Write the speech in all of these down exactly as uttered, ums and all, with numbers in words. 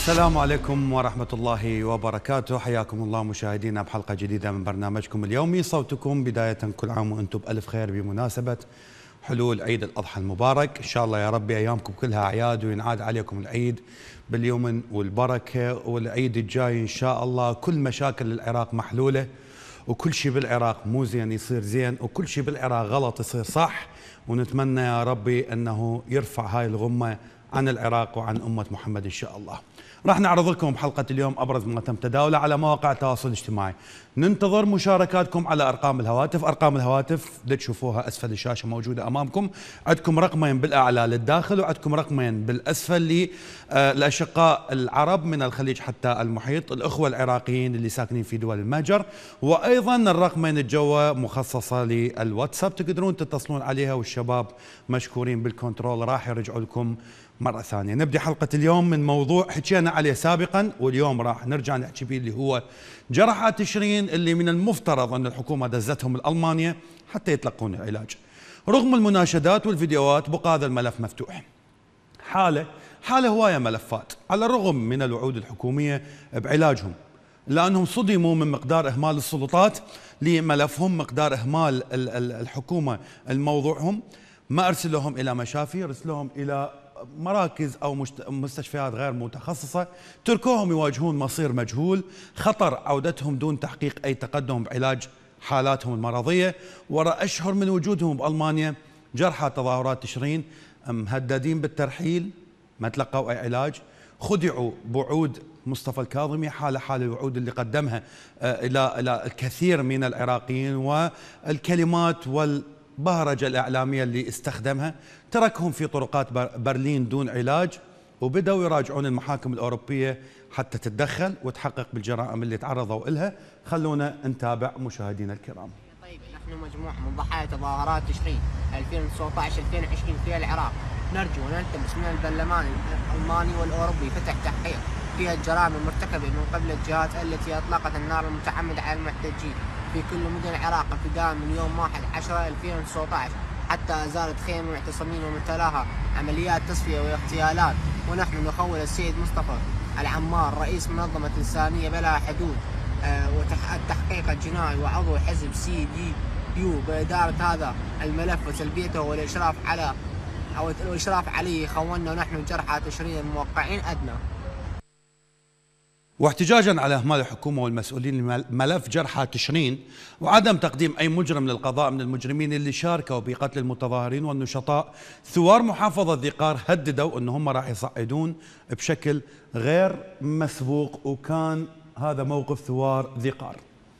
السلام عليكم ورحمة الله وبركاته. حياكم الله مشاهدينا بحلقة جديدة من برنامجكم اليومي صوتكم. بداية كل عام وأنتم بألف خير بمناسبة حلول عيد الأضحى المبارك. إن شاء الله يا ربي أيامكم كلها أعياد وينعاد عليكم العيد باليمن والبركة، والعيد الجاي إن شاء الله كل مشاكل العراق محلولة، وكل شيء بالعراق مو زين يصير زين، وكل شيء بالعراق غلط يصير صح. ونتمنى يا ربي أنه يرفع هاي الغمة عن العراق وعن أمة محمد إن شاء الله. راح نعرض لكم بحلقة اليوم أبرز ما تم تداوله على مواقع التواصل الاجتماعي. ننتظر مشاركاتكم على أرقام الهواتف. أرقام الهواتف اللي تشوفوها أسفل الشاشة موجودة أمامكم. عندكم رقمين بالأعلى للداخل، وعندكم رقمين بالأسفل للأشقاء العرب من الخليج حتى المحيط، الأخوة العراقيين اللي ساكنين في دول المهجر، وأيضا الرقمين الجوة مخصصة للواتساب تقدرون تتصلون عليها، والشباب مشكورين بالكنترول راح يرجعوا لكم مرة ثانية. نبدأ حلقة اليوم من موضوع حكينا عليه سابقا، واليوم راح نرجع نحكي فيه، اللي هو جرحى تشرين اللي من المفترض أن الحكومة دزتهم لألمانيا حتى يتلقون العلاج. رغم المناشدات والفيديوهات بقى هذا الملف مفتوح. حالة حالة هواية ملفات على الرغم من الوعود الحكومية بعلاجهم، لأنهم صدموا من مقدار إهمال السلطات لملفهم، مقدار إهمال الحكومة لموضوعهم. ما أرسلوهم إلى مشافي، أرسلوهم إلى مراكز أو مستشفيات غير متخصصة، تركوهم يواجهون مصير مجهول، خطر عودتهم دون تحقيق أي تقدم بعلاج حالاتهم المرضية. وراء أشهر من وجودهم بألمانيا جرحى تظاهرات تشرين مهددين بالترحيل، ما تلقوا أي علاج، خدعوا بوعود مصطفى الكاظمي حال حال الوعود اللي قدمها إلى إلى الكثير من العراقيين، والكلمات وال بهرجة الإعلامية اللي استخدمها. تركهم في طرقات برلين دون علاج، وبدأوا يراجعون المحاكم الأوروبية حتى تتدخل وتحقق بالجرائم اللي تعرضوا إلها. خلونا نتابع مشاهدينا الكرام. طيب، نحن مجموعة من ضحايا تظاهرات تشرين ألفين وتسعة عشر ألفين وعشرين في العراق، نرجو ونلتمس من البرلمان الألماني والأوروبي فتح تحقيق فيها الجرائم المرتكبة من قبل الجهات التي أطلقت النار المتعمدة على المحتجين في كل مدن العراق ابتداء من يوم واحد عشرة ألفين وتسعة عشر حتى أزالت خيم المعتصمين ومن تلاها عمليات تصفية واغتيالات. ونحن نخول السيد مصطفى العمار رئيس منظمة إنسانية بلا حدود آه والتحقيق الجنائي وعضو حزب سي دي يو بإدارة هذا الملف وتلبيته والإشراف على أو الإشراف عليه. خونا ونحن جرحى تشرين الموقعين أدنى. واحتجاجا على اهمال الحكومه والمسؤولين لملف جرحى تشرين وعدم تقديم اي مجرم للقضاء من المجرمين اللي شاركوا بقتل المتظاهرين والنشطاء، ثوار محافظه ذي قار هددوا ان هم راح يصعدون بشكل غير مسبوق، وكان هذا موقف ثوار ذي قار.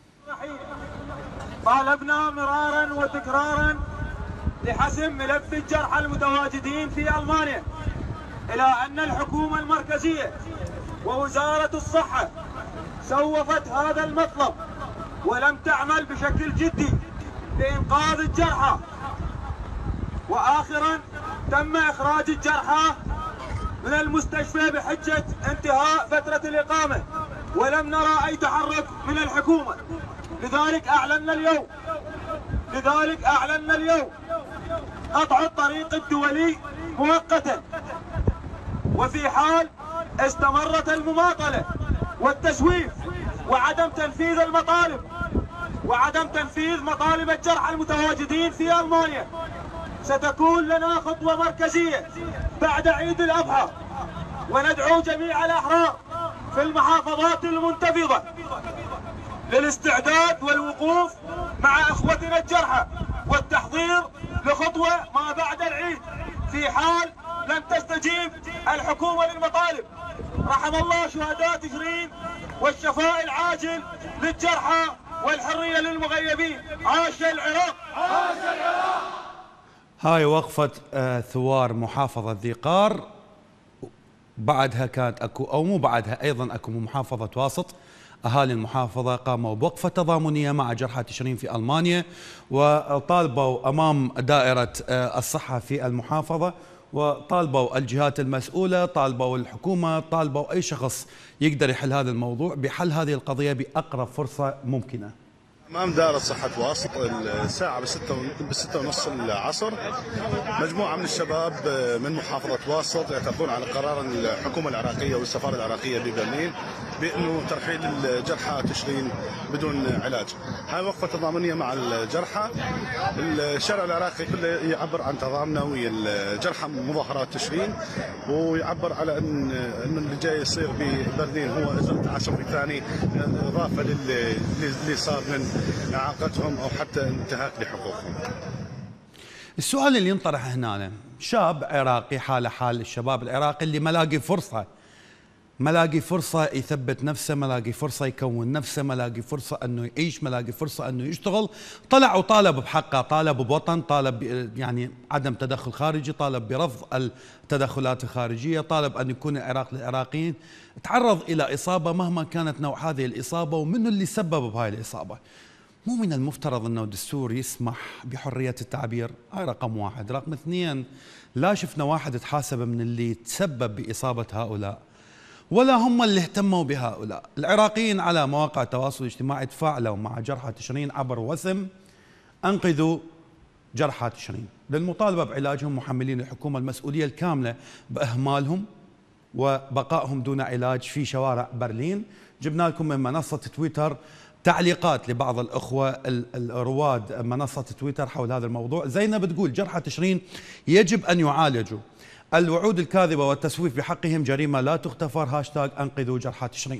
طالبنا مرارا وتكرارا لحسم ملف الجرحى المتواجدين في ألمانيا، الى ان الحكومه المركزيه ووزارة الصحة سوفت هذا المطلب ولم تعمل بشكل جدي لإنقاذ الجرحى. وآخرا تم إخراج الجرحى من المستشفى بحجة انتهاء فترة الإقامة، ولم نرى أي تحرك من الحكومة. لذلك أعلنا اليوم لذلك أعلنا اليوم قطع الطريق الدولي مؤقتا، وفي حال استمرت المماطلة والتسويف وعدم تنفيذ المطالب وعدم تنفيذ مطالب الجرحى المتواجدين في ألمانيا، ستكون لنا خطوة مركزية بعد عيد الأضحى. وندعو جميع الأحرار في المحافظات المنتفضة للاستعداد والوقوف مع أخوتنا الجرحى والتحضير لخطوة ما بعد العيد في حال لم تستجيب الحكومة للمطالب. رحم الله شهداء تشرين والشفاء العاجل للجرحى والحرية للمغيبين. عاش العراق، عاش العراق. هاي وقفة آه ثوار محافظة ذي قار. بعدها كانت اكو او مو بعدها ايضا اكو محافظة واسط. اهالي المحافظة قاموا بوقفة تضامنية مع جرحى تشرين في المانيا، وطالبوا امام دائرة آه الصحة في المحافظة، وطالبوا الجهات المسؤولة، طالبوا الحكومة، طالبوا أي شخص يقدر يحل هذا الموضوع بحل هذه القضية بأقرب فرصة ممكنة. امام دائرة صحة واسط الساعة بستة بستة ونص العصر مجموعة من الشباب من محافظة واسط يعترضون على قرار الحكومة العراقية والسفارة العراقية ببرلين بأنه ترحيل الجرحى تشرين بدون علاج. هاي وقفة تضامنية مع الجرحى. الشارع العراقي كله يعبر عن تضامنه ويا الجرحى مظاهرات تشرين، ويعبر على ان انه اللي جاي يصير ببرلين هو ازمة عصبي ثاني اضافة للي صار من اعاقتهم او حتى انتهاك لحقوقهم. السؤال اللي ينطرح هنا، شاب عراقي حاله حال الشباب العراقي اللي ما لاقي فرصه ما لاقي فرصه يثبت نفسه، ما لاقي فرصه يكون نفسه، ما لاقي فرصه انه يعيش، ما لاقي فرصه انه يشتغل، طلع وطالب بحقه، طالب بوطن، طالب يعني عدم تدخل خارجي، طالب برفض التدخلات الخارجيه، طالب ان يكون العراق للعراقيين، تعرض الى اصابه مهما كانت نوع هذه الاصابه ومنه اللي سبب بهاي الاصابه. مو من المفترض انه الدستور يسمح بحريه التعبير؟ هاي رقم واحد. رقم اثنين، لا شفنا واحد تحاسب من اللي تسبب باصابه هؤلاء، ولا هم اللي اهتموا بهؤلاء. العراقيين على مواقع التواصل الاجتماعي تفاعلوا مع جرحى تشرين عبر وسم انقذوا جرحى تشرين للمطالبه بعلاجهم، محملين الحكومه المسؤوليه الكامله باهمالهم وبقائهم دون علاج في شوارع برلين. جبنا لكم من منصه تويتر تعليقات لبعض الأخوة الرواد منصة تويتر حول هذا الموضوع. زينب تقول جرحى تشرين يجب أن يعالجوا، الوعود الكاذبة والتسويف بحقهم جريمة لا تغتفر، هاشتاج أنقذوا جرحى تشرين.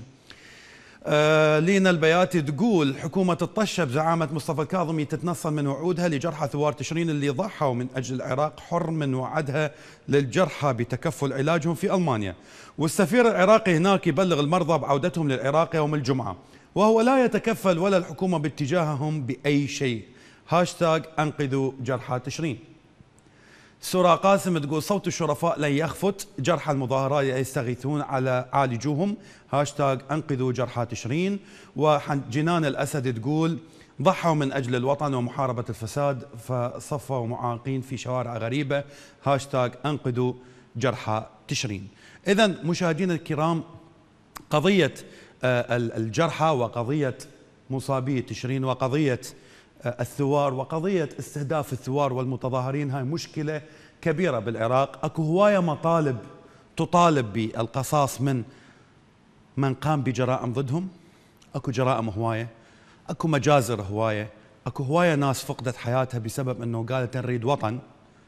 آه لينا البياتي تقول حكومة الطشة بزعامة مصطفى الكاظمي تتنصل من وعودها لجرحى ثوار تشرين اللي ضحوا من أجل العراق، حر من وعدها للجرحى بتكفل علاجهم في ألمانيا، والسفير العراقي هناك يبلغ المرضى بعودتهم للعراق يوم الجمعة، وهو لا يتكفل ولا الحكومة باتجاههم بأي شيء، هاشتاج أنقذوا جرحى تشرين. سورة قاسم تقول صوت الشرفاء لن يخفت، جرحى المظاهرات يستغيثون على عالجوهم، هاشتاج أنقذوا جرحى تشرين. وجنان الأسد تقول ضحوا من أجل الوطن ومحاربة الفساد فصفوا معاقين في شوارع غريبة، هاشتاج أنقذوا جرحى تشرين. إذن مشاهدينا الكرام، قضية الجرحى وقضية مصابي تشرين وقضية الثوار وقضية استهداف الثوار والمتظاهرين هاي مشكلة كبيرة بالعراق. اكو هواية مطالب تطالب بالقصاص من من قام بجرائم ضدهم، اكو جرائم هواية، اكو مجازر هواية، اكو هواية ناس فقدت حياتها بسبب انه قالت نريد وطن،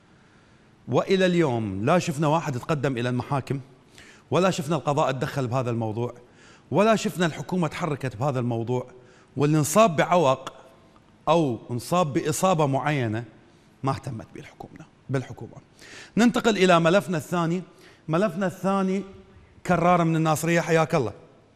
والى اليوم لا شفنا واحد تقدم الى المحاكم، ولا شفنا القضاء تدخل بهذا الموضوع، ولا شفنا الحكومة تحركت بهذا الموضوع. واللي انصاب بعوق أو انصاب بإصابة معينة ما اهتمت بالحكومة بالحكومة. ننتقل إلى ملفنا الثاني. ملفنا الثاني كرار من الناصرية، حياك الله.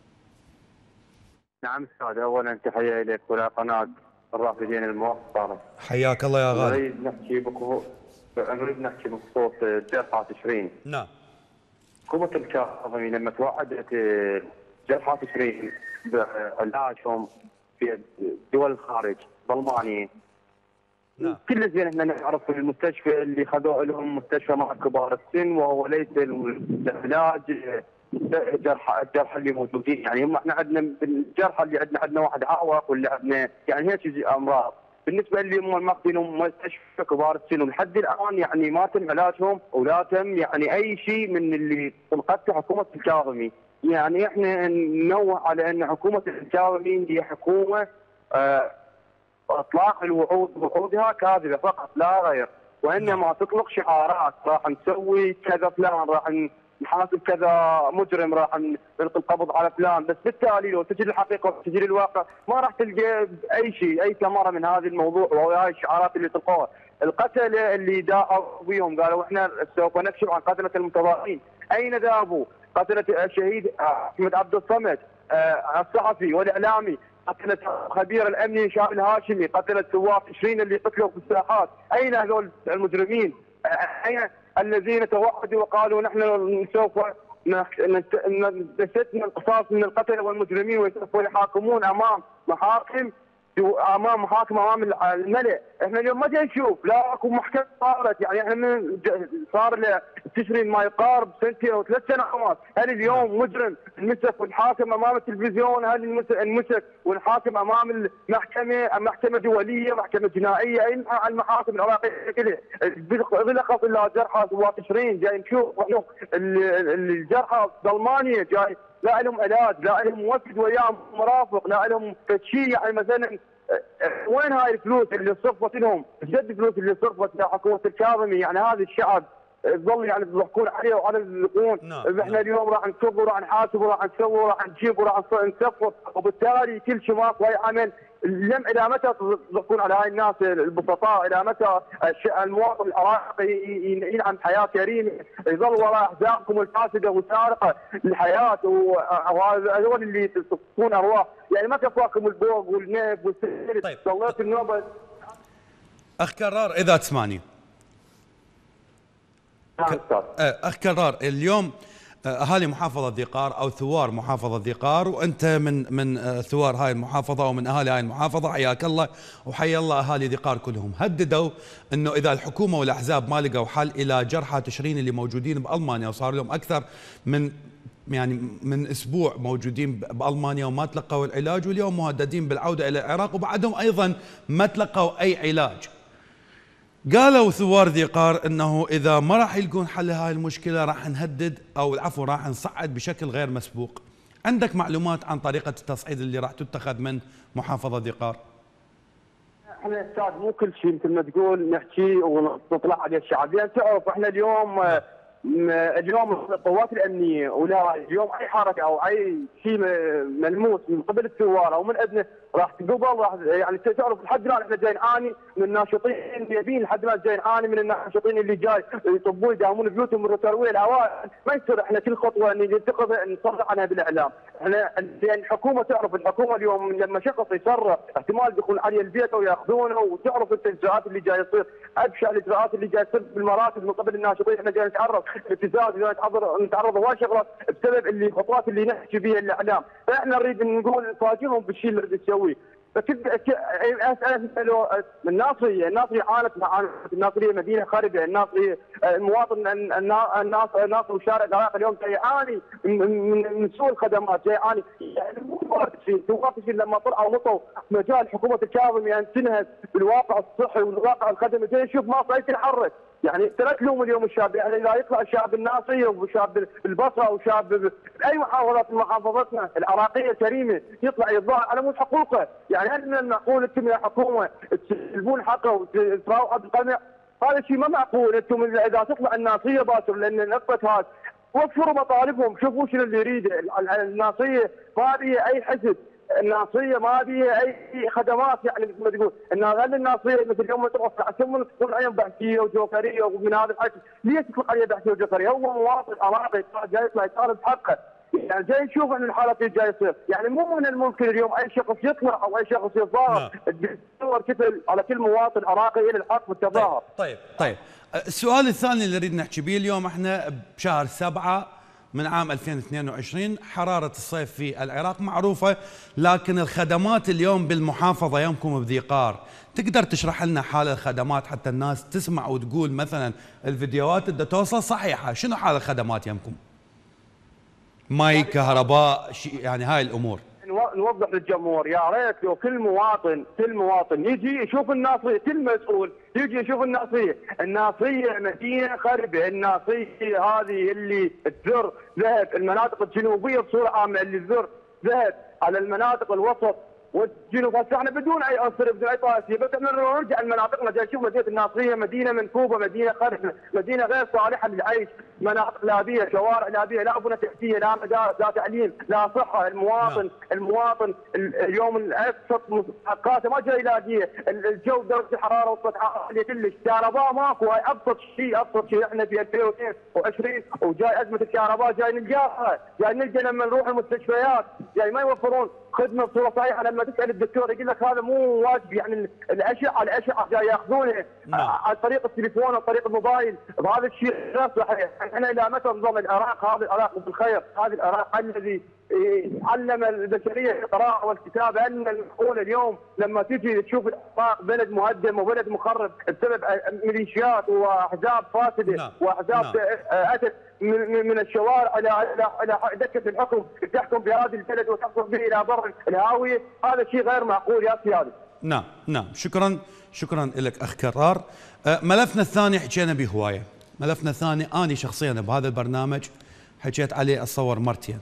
نعم استاذ، اولا تحيه لك ولا قناه الرافدين الموقره. حياك الله يا غالي. نريد نحكي بكو نريد نحكي بخصوص جرحى تشرين. نعم. حكومة الكاظمي لما توعدت جرحى تشرين بعلاجهم في دول الخارج بالمانيا. نعم. كل زين احنا نعرف المستشفى اللي خذوه لهم مستشفى مع كبار السن، وهو ليس العلاج الجرحى الجرحى اللي موجودين، يعني هم احنا عندنا الجرحى اللي عندنا عندنا واحد عاوق واللي عندنا يعني هيك امراض. بالنسبه اللي هم ماخذينهم مستشفى كبار السن ولحد الان يعني ما تم علاجهم ولا تم يعني اي شيء من اللي طلقته حكومه الكاظمي. يعني احنا ننوه على ان حكومه الكاظمي هي حكومه اه اطلاق الوعود وعودها كاذبه فقط لا غير، وانما تطلق شعارات راح نسوي كذا فلان، راح نحاسب كذا مجرم، راح نلقي القبض على فلان، بس بالتالي لو تجي الحقيقه وتجي الواقع ما راح تلقى اي شيء اي ثمره من هذا الموضوع وهاي الشعارات اللي تلقوها. القتله اللي داعوا بهم قالوا احنا سوف نكشف عن قتله المتظاهرين، اين ذهبوا؟ قتله الشهيد احمد عبد الصمد الصحفي والاعلامي، قتلت خبير الامني هشام الهاشمي، قتلت ثوار تشرين اللي قتلوا في الساحات، اين هذول المجرمين؟ اين الذين توعدوا وقالوا نحن سوف نستثني القصاص من القتله والمجرمين وسوف يحاكمون امام محاكم امام محاكم امام الملأ. احنا اليوم ما جاي نشوف لا اكو محكمه صارت، يعني احنا من صار له تشرين ما يقارب سنتين او ثلاث سنوات. هل اليوم مجرم انمسك ونحاكم امام التلفزيون؟ هل انمسك ونحاكم امام المحكمه، محكمه دوليه، محكمه جنائيه، اي المحاكم العراقيه كلها بالاخص الا جرحى ثوار تشرين جاي نشوف الجرحى بالمانيا جاي لا لهم علاج، لا لهم موفد وياهم مرافق، لا لهم شيء. يعني مثلا وين هاي الفلوس اللي صرفت لهم؟ جد الفلوس اللي صرفت لحكومه الكاظمي؟ يعني هذا الشعب تظل يعني تضحكون عليه وعلى الزقون. نعم. احنا اليوم راح نكب وراح نحاسب وراح نسوي وراح نجيب وراح نسفر، وبالتالي كل شيء ماكو اي عمل. لم الى متى تضحكون على هاي الناس البسطاء؟ الى متى المواطن العراقي ينعم حياه كريمه يظل وراء احزابكم الفاسده وسارقه الحياه؟ وهذول اللي تكون ارواح. يعني ما كفاكم البوق والنهب والسير. طيب. ضليت النوبه. اخ كرار اذا تسمعني. اخ كرار، اليوم اهالي محافظه ذي قار او ثوار محافظه ذي قار، وانت من من ثوار هاي المحافظه ومن اهالي هاي المحافظه، حياك الله وحيا الله اهالي ذي قار كلهم، هددوا انه اذا الحكومه والاحزاب ما لقوا حل الى جرحى تشرين اللي موجودين بالمانيا وصار لهم اكثر من يعني من اسبوع موجودين بالمانيا وما تلقوا العلاج، واليوم مهددين بالعوده الى العراق وبعدهم ايضا ما تلقوا اي علاج. قالوا ثوار ذي قار انه اذا ما راح يلقون حل هاي المشكله راح نهدد او العفو راح نصعد بشكل غير مسبوق. عندك معلومات عن طريقه التصعيد اللي راح تتخذ من محافظه ذي قار؟ احنا استاذ مو كل شيء مثل ما تقول نحكي ونطلع على الشعب، لان تعرف احنا اليوم اليوم القوات الامنيه ولا اليوم اي حركه او اي شيء ملموس من قبل الثوار او من اذنه راح تقبل، راح يعني تعرف لحد الان احنا جاي نعاني من الناشطين النيابيين، لحد الان جاي نعاني من الناشطين اللي جاي يطبون يداومون بيوتهم من ترويع العوائل. ما يصير احنا كل خطوه نتخذها نصرح عنها بالاعلام. احنا يعني الحكومه تعرف الحكومه اليوم لما شخص يصرح احتمال يدخلون عليه البيت وياخذونه، وتعرف انت الاجراءات اللي جاي تصير، ابشع الاجراءات اللي جاي تصير بالمراكز من قبل الناشطين. احنا جاي نتعرض ابتزاز، جاي نتعرض نتعرض هواي شغلات بسبب اللي الخطوات اللي نحكي بها الاعلام. فاحنا نريد نقول نفاجئهم بالشيء اللي نريد نسويه. فكنت اسال الناصريه، الناصريه عانت معاناه، الناصريه مدينه خربه، الناصريه المواطن الناس الناصر والشارع العراقي اليوم جاي يعاني من سوء الخدمات، جاي يعاني. يعني ثوار تشرين لما طلعوا وطوا مجال حكومه الكاظمي ان تنهز بالواقع الصحي والواقع الخدمي، جاي نشوف مصر تتحرك. يعني لا تلوم اليوم الشاب، يعني اذا يطلع الشاب الناصريه وشاب بالبصره وشاب باي محافظات من محافظتنا العراقيه الكريمه يطلع يتظاهر على مود حقوقه. يعني هل من المعقول انتم يا حكومه تسلبون حقه وتراوحوا بالقمع؟ هذا الشيء ما معقول. انتم اذا تطلع الناصريه باكر لان نقطه هذا وفروا مطالبهم، شوفوا شنو اللي يريده. الناصريه ما بيها اي حزب، الناصريه ما بيها اي خدمات. يعني مثل ما تقول ان هل الناصريه مثل اليوم تروح ثم تقول عليهم بحثيه وجوكريه ومن هذا الحكي، ليش تطلق عليه بحثيه وجوكريه؟ هو مواطن عراقي جاي يطلع يطالب بحقه. يعني جاي نشوف ان الحالات اللي جاي تصير، يعني مو من الممكن اليوم اي شخص يطلع او اي شخص يتظاهر يدور كتل على كل مواطن عراقي الى الحق والتظاهر. طيب طيب السؤال الثاني اللي نريد نحكي به اليوم، احنا بشهر سبعة من عام ألفين واثنين وعشرين، حرارة الصيف في العراق معروفة، لكن الخدمات اليوم بالمحافظة يمكم بذي قار، تقدر تشرح لنا حال الخدمات حتى الناس تسمع وتقول مثلا الفيديوهات اللي توصل صحيحة؟ شنو حال الخدمات يمكم؟ ماي، كهرباء، يعني هاي الأمور نوضح للجمهور. يا ريت لو كل مواطن كل مواطن يجي يشوف الناصريه، كل مسؤول يجي يشوف الناصريه، الناصريه مدينه خربه، الناصريه هذه اللي تزر ذهب المناطق الجنوبيه بصوره عامه، اللي تزر ذهب على المناطق الوسط والجنوب. هسه احنا بدون اي عنصر بدون اي طائفيه، بس احنا نرجع لمناطقنا، جاي نشوف مدينه الناصريه مدينه منكوبه، مدينه خربه، مدينه غير صالحه للعيش، مناطق لا بيها، شوارع لا بيها، لا بنى تحتيه، لا مدارس، لا تعليم، لا صحه. المواطن المواطن اليوم الابسط حقاته ما جاي يلاقيه، الجو درجه الحراره وصلت عاليه كلش، كهرباء ماكو. هاي ابسط شيء، ابسط شيء احنا في ألفين واثنين وعشرين وجاي ازمه الكهرباء جاي نلقاها، جاي نلقى لما نروح المستشفيات، جاي ما يوفرون خدمه بصوره صحيحه. لما تسال الدكتور يقول لك هذا مو واجب، يعني الاشعه الاشعه جاي ياخذونه عن طريق التليفون او طريق الموبايل، وهذا الشيء غير صحيح. احنا الى متى نظل العراق هذا العراق بالخير، هذا العراق الذي علم البشريه القراءه والكتابه، ان المعقول اليوم لما تجي تشوف العراق بلد مهدم وبلد مخرب بسبب ميليشيات واحزاب فاسده نعم. واحزاب نعم. اتت من من الشوارع الى الى دكه الحكم تحكم بهذه البلد وتحكم به الى بر الهاويه، هذا شيء غير معقول يا سيادي. نعم نعم شكرا شكرا لك اخ كرار. ملفنا الثاني حكينا به هوايه، ملفنا الثاني اني شخصيا بهذا البرنامج حكيت عليه اتصور مرتين.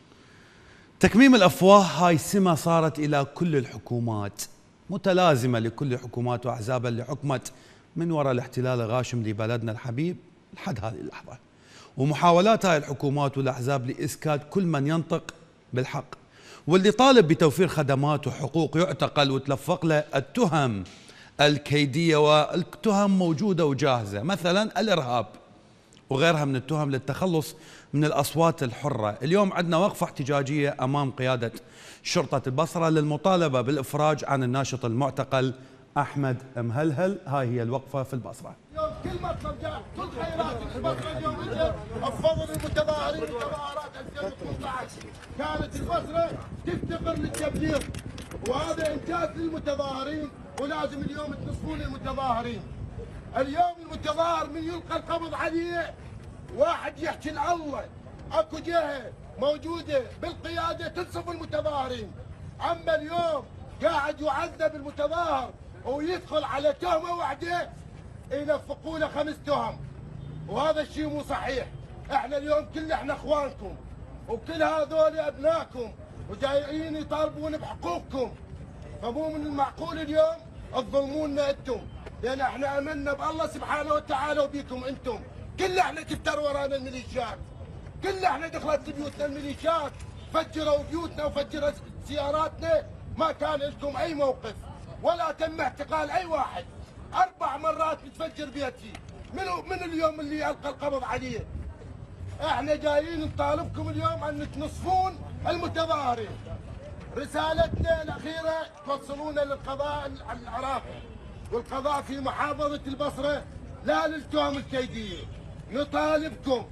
تكميم الافواه هاي سمه صارت الى كل الحكومات، متلازمه لكل الحكومات واحزابها اللي حكمت من وراء الاحتلال الغاشم لبلدنا الحبيب لحد هذه اللحظه. ومحاولات هاي الحكومات والاحزاب لاسكات كل من ينطق بالحق، واللي طالب بتوفير خدمات وحقوق يعتقل وتلفق له التهم الكيديه، والتهم موجوده وجاهزه، مثلا الارهاب وغيرها من التهم للتخلص من الأصوات الحرة. اليوم عندنا وقفة احتجاجية أمام قيادة شرطة البصرة للمطالبة بالإفراج عن الناشط المعتقل أحمد مهلهل. هاي هي الوقفة في البصرة. اليوم كل مطلب جاء كل خيرات البصرة اليوم اجت بفضل المتظاهرين مظاهرات ألفين وثمانية عشر، كانت البصرة تفتقر للتبليغ، وهذا إنجاز للمتظاهرين ولازم اليوم تنصفون المتظاهرين. اليوم المتظاهر من يلقى القبض عليه واحد يحكي الله، اكو جهه موجوده بالقياده تنصف المتظاهرين، اما اليوم قاعد يعذب المتظاهر ويدخل على تهمه واحده يلفقوا له خمس تهم، وهذا الشيء مو صحيح. احنا اليوم كل احنا اخوانكم وكل هذول ابنائكم وجايين يطالبون بحقوقكم، فمو من المعقول اليوم تظلمونا انتم، لان احنا امنا بالله سبحانه وتعالى وبيكم انتم. كل احنا كتر ورانا الميليشيات، كل احنا دخلت بيوتنا الميليشيات، فجروا بيوتنا وفجروا سياراتنا، ما كان لكم اي موقف ولا تم اعتقال اي واحد. اربع مرات بتفجر بيتي، منو من اليوم اللي يلقى القبض عليه؟ احنا جايين نطالبكم اليوم ان تنصفون المتظاهرين. رسالتنا الاخيره توصلونا للقضاء العراقي والقضاء في محافظه البصره، لا للتهم الكيديه. نطالبكم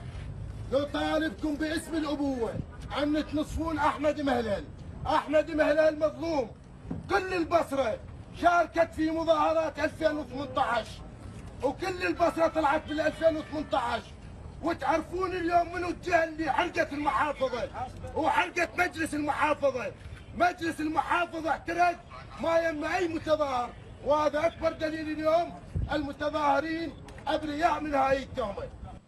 نطالبكم باسم الابوه ان تنصفون احمد مهلهل. احمد مهلهل مظلوم، كل البصره شاركت في مظاهرات ألفين وثمانية عشر وكل البصره طلعت بال ألفين وثمانية عشر، وتعرفون اليوم منو الجهه اللي حرقت المحافظه وحرقت مجلس المحافظه. مجلس المحافظه اعترض ما يم اي متظاهر، وهذا اكبر دليل اليوم المتظاهرين ابرياء من هاي التهمه.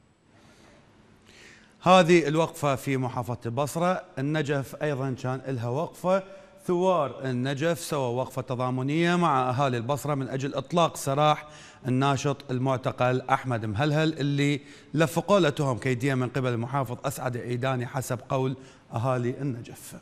هذه الوقفة في محافظة البصرة. النجف أيضا كان لها وقفة، ثوار النجف سوى وقفة تضامنية مع أهالي البصرة من أجل إطلاق سراح الناشط المعتقل أحمد مهلهل اللي لفقوا له تهم كيدية من قبل المحافظ أسعد عيداني حسب قول أهالي النجف.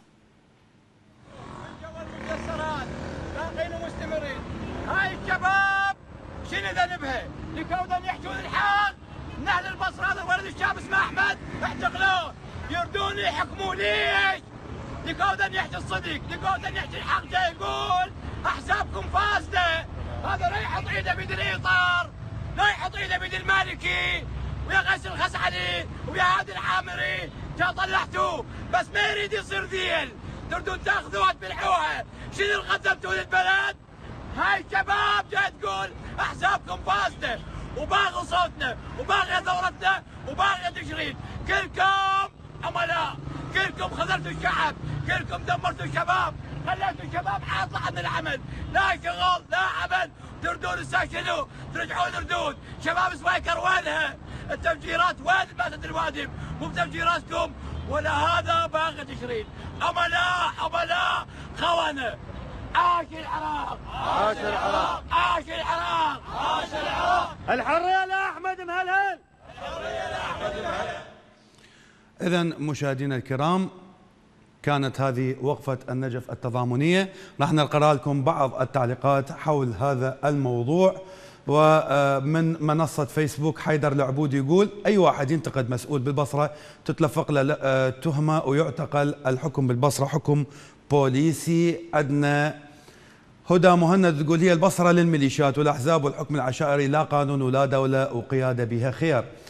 مستمرين. هاي الشباب شنو ذنبها؟ لكون يحجون الحق. من اهل البصره هذا ولد الشاب اسمه احمد اعتقلوه، يردون يحكموا ليش؟ لكون يحكي الصدق، لكون يحكي الحق، جاي يقول احزابكم فاسده. هذا لا يحط ايده بيد الايطار، لا يحط ايده بيد المالكي ويا غيث الخسعلي ويا هادي العامري، جا طلعتوه بس ما يريد يصير ذيل، تردون تاخذوها تبلعوها. شنو اللي قدمتوا للبلد؟ هاي الشباب جاي تقول احزابكم فاسده وباغي صوتنا وباغي ثورتنا وباغي تشريد. كلكم عملاء، كلكم خذلتوا الشعب، كلكم دمرتوا الشباب، خليتوا الشباب عاطله عن العمل، لا شغل لا عمل. تردون الساعه شنو؟ ترجعون ردود. شباب سويكر وينها؟ التفجيرات وين باتت الوادم؟ مو بتفجيراتكم ولا هذا باغي تشريد. عملاء عملاء خونه. عاش العراق، عاش العراق، عاش العراق، عاش العراق. الحريه لاحمد مهلهل، الحريه لاحمد مهلهل. إذا مشاهدينا الكرام، كانت هذه وقفة النجف التضامنية. راح نقرأ لكم بعض التعليقات حول هذا الموضوع. ومن منصة فيسبوك حيدر العبود يقول أي واحد ينتقد مسؤول بالبصرة تتلفق له تهمة ويعتقل. الحكم بالبصرة حكم بوليسي. عندنا هدى مهند تقول هي البصرة للميليشيات والأحزاب والحكم العشائري، لا قانون ولا دولة وقيادة بها خير.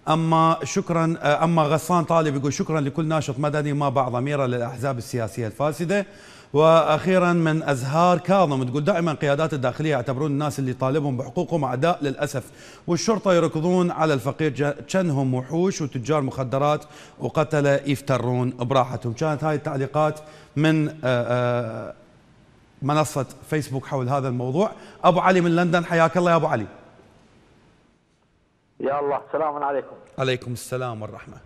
أما شكرا أما غسان طالب يقول شكرا لكل ناشط مدني ما باع ضميره للأحزاب السياسية الفاسدة. وأخيرا من أزهار كاظم تقول دائما قيادات الداخلية يعتبرون الناس اللي طالبهم بحقوقهم أعداء للأسف، والشرطة يركضون على الفقير كأنهم وحوش وتجار مخدرات وقتلة يفترون براحتهم. كانت هاي التعليقات من منصة فيسبوك حول هذا الموضوع. أبو علي من لندن، حياك الله يا أبو علي. يا الله، السلام عليكم. عليكم السلام والرحمة.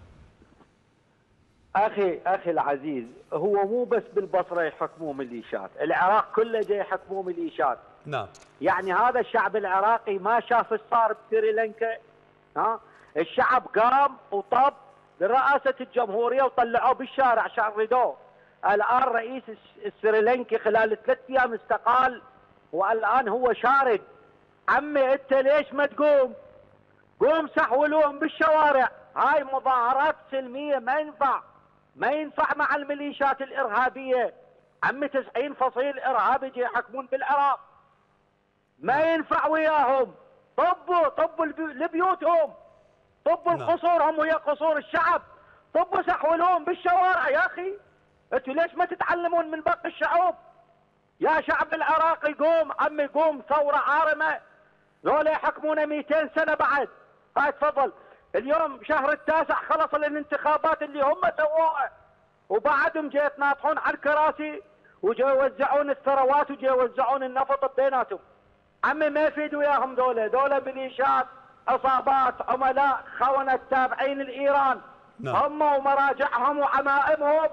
أخي أخي العزيز، هو مو بس بالبصرة يحكموه ميليشيات، العراق كله جاي يحكموه ميليشيات. نعم. يعني هذا الشعب العراقي ما شاف ايش صار بسريلانكا؟ ها؟ الشعب قام وطب لرئاسة الجمهورية وطلعوه بالشارع شردوه. الآن رئيس السريلانكي خلال ثلاث أيام استقال والآن هو شارد. عمي أنت ليش ما تقوم؟ قوم سحولوهم بالشوارع. هاي مظاهرات سلمية ما ينفع، ما ينفع مع الميليشيات الإرهابية. عمي تسعين فصيل إرهابي يجي يحكمون بالعراق، ما ينفع وياهم. طبوا طبوا لبيوتهم، طبوا قصورهم ويا قصور الشعب، طبوا سحولوهم بالشوارع. يا أخي أنتوا ليش ما تتعلمون من باقي الشعوب؟ يا شعب العراقي قوم عمي، قوم، ثورة عارمة. ذولا يحكمونا مئتين سنة بعد. هاي تفضل، اليوم شهر التاسع خلص الانتخابات اللي هم سووها وبعدهم جاي يتناطحون على الكراسي وجاي يوزعون الثروات وجاي يوزعون النفط بيناتهم. عمي ما يفيدوا وياهم ذولا، ذولا ميليشيات، عصابات، عملاء، خونة تابعين لإيران. نعم. هم ومراجعهم وعمائمهم.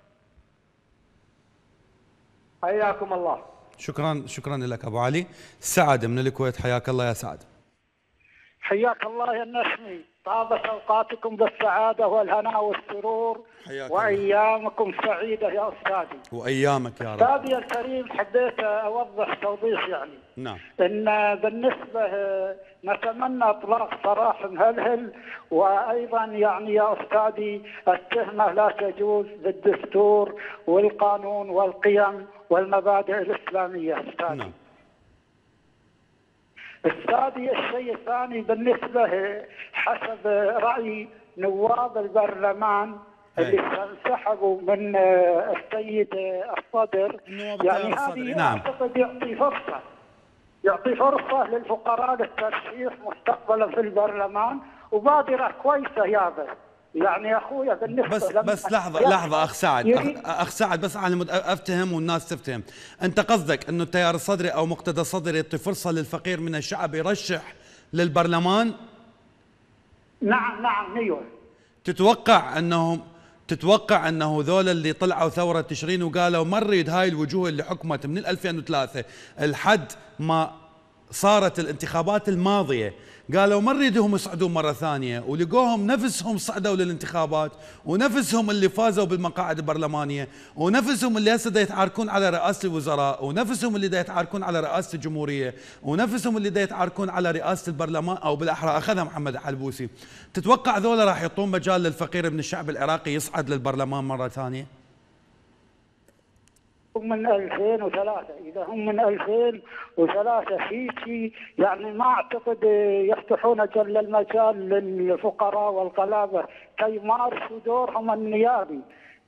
حياكم الله. شكرا شكرا لك ابو علي. سعد من الكويت، حياك الله يا سعد. حياك الله يا النسمي، طابت اوقاتكم بالسعاده والهنا والسرور وايامكم سعيده يا استاذي. وايامك يا رب. استاذي الكريم، حبيت اوضح توضيح يعني. نعم. ان بالنسبه نتمنى اطلاق سراح مهلهل، وايضا يعني يا استاذي التهمه لا تجوز للدستور والقانون والقيم والمبادئ الاسلاميه استاذي. نعم. استاذي الشيء الثاني بالنسبه حسب راي نواب البرلمان اللي انسحبوا من السيد الصدر، يعني هذه نعم. اعتقد يعطي فرصه يعطي فرصه للفقراء للترشيح مستقبلا في البرلمان، وبادره كويسه يابا. يعني يا اخويا بالنسبه بس بس لحظه لحظه اخ سعد أخ, اخ سعد بس على مد... افتهم والناس تفتهم. انت قصدك انه التيار الصدري او مقتدى الصدر يعطي فرصه للفقير من الشعب يرشح للبرلمان؟ نعم نعم ايوه. تتوقع انهم تتوقع انه ذول اللي طلعوا ثوره تشرين وقالوا ما نريد هاي الوجوه اللي حكمت من ألفين وثلاثة لحد ما صارت الانتخابات الماضيه، قالوا ما نريدهم يصعدون مرة ثانية، ولقوهم نفسهم صعدوا للانتخابات، ونفسهم اللي فازوا بالمقاعد البرلمانية، ونفسهم اللي هسه دا يتعاركون على رئاسة الوزراء، ونفسهم اللي دا يتعاركون على رئاسة الجمهورية، ونفسهم اللي دا يتعاركون على رئاسة البرلمان، أو بالأحرى أخذها محمد حلبوسي. تتوقع ذولا راح يعطون مجال للفقير من الشعب العراقي يصعد للبرلمان مرة ثانية؟ من ألفين وثلاثة، إذا هم من ألفين وثلاثة هيك يعني ما أعتقد يفتحون جل المجال للفقراء والغلابة كي يمارسوا دورهم النيابي.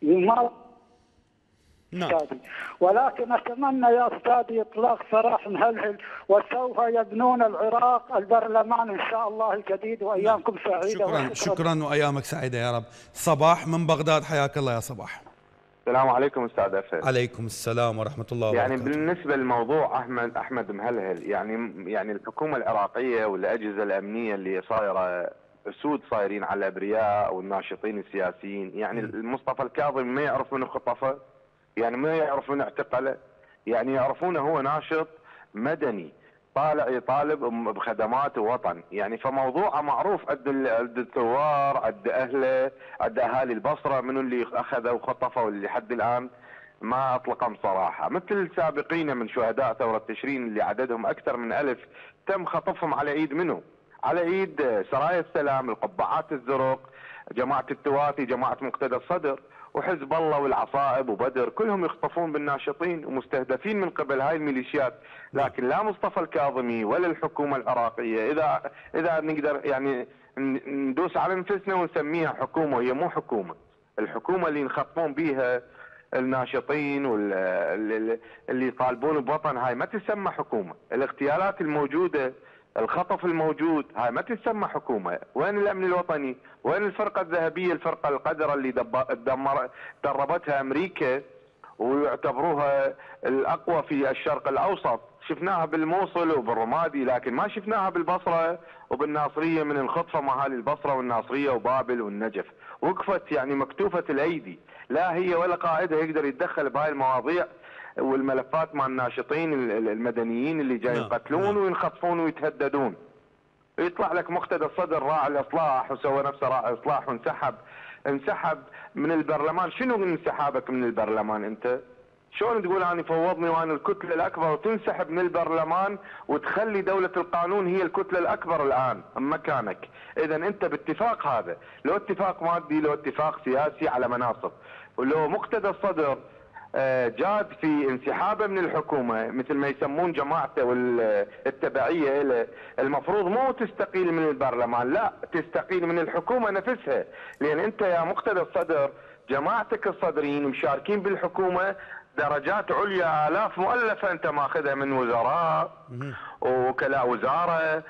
نعم. ولكن أتمنى يا أستاذي إطلاق سراح مهلهل، وسوف يبنون العراق البرلمان إن شاء الله الجديد، وأيامكم سعيدة. شكرا شكرا وأيامك سعيدة يا رب. صباح من بغداد، حياك الله يا صباح. السلام عليكم استاذ أفل. عليكم السلام ورحمه الله وبركاته. يعني بالنسبه للموضوع احمد احمد مهلهل، يعني يعني الحكومه العراقيه والاجهزه الامنيه اللي صايره اسود صايرين على الابرياء والناشطين السياسيين، يعني مصطفى الكاظم ما يعرف من خطفه، يعني ما يعرف من اعتقله، يعني يعرفونه هو ناشط مدني طالع يطالب بخدمات وطن، يعني فموضوعه معروف عند عند الثوار، عند اهله، عند اهالي البصره، منو اللي اخذوا وخطفوا اللي لحد الان ما اطلقهم صراحه، مثل السابقين من شهداء ثوره تشرين اللي عددهم اكثر من ألف تم خطفهم على ايد منو؟ على ايد سرايا السلام، القبعات الزرق، جماعه التواتي، جماعه مقتدى الصدر، وحزب الله والعصائب وبدر، كلهم يخطفون بالناشطين ومستهدفين من قبل هاي الميليشيات، لكن لا مصطفى الكاظمي ولا الحكومه العراقيه اذا اذا نقدر يعني ندوس على نفسنا ونسميها حكومه، وهي مو حكومه. الحكومه اللي ينخطفون بيها الناشطين واللي يطالبون بوطن هاي ما تسمى حكومه. الاغتيالات الموجوده، الخطف الموجود، هاي ما تسمى حكومه. وين الامن الوطني؟ وين الفرقه الذهبيه، الفرقه القذره اللي دمر دربتها امريكا ويعتبروها الاقوى في الشرق الاوسط؟ شفناها بالموصل وبالرمادي، لكن ما شفناها بالبصره وبالناصريه من الخطفه مع اهالي البصره والناصريه وبابل والنجف. وقفت يعني مكتوفه الايدي، لا هي ولا قائدها يقدر يتدخل بهاي المواضيع والملفات مع الناشطين المدنيين اللي جايين يقتلون وينخطفون ويتهددون. يطلع لك مقتدى الصدر راعي الاصلاح وسوى نفسه راعي اصلاح وانسحب، انسحب من البرلمان. شنو انسحابك من البرلمان انت؟ شلون تقول انا فوضني وانا الكتله الاكبر وتنسحب من البرلمان وتخلي دوله القانون هي الكتله الاكبر الان مكانك؟ اذا انت باتفاق، هذا لو اتفاق مادي، لو اتفاق سياسي على مناصب، ولو مقتدى الصدر جاد في انسحابه من الحكومه مثل ما يسمون جماعته والتبعيه له، المفروض مو تستقيل من البرلمان، لا تستقيل من الحكومه نفسها. لان انت يا مقتدى الصدر جماعتك الصدريين مشاركين بالحكومه درجات عليا، آلاف مؤلفة أنت ماخذها من وزراء ووكلاء وزارة